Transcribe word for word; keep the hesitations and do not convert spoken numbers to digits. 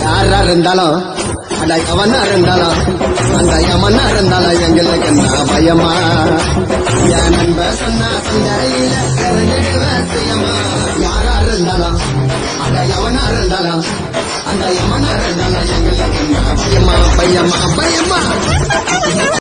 யாரா இருந்தாலும் அட எவனா இருந்தாலும் அந்த எமனா இருந்தாலும் எங்களுக்கு என்ன பயமா என் நண்ப சொன்னா சந்தையில செய்யமா யாரா இருந்தாலும் அட எவனா இருந்தாலும் அந்த எமனா இருந்தாலும் எங்களுக்கு என்ன பயமா பயமா பயமா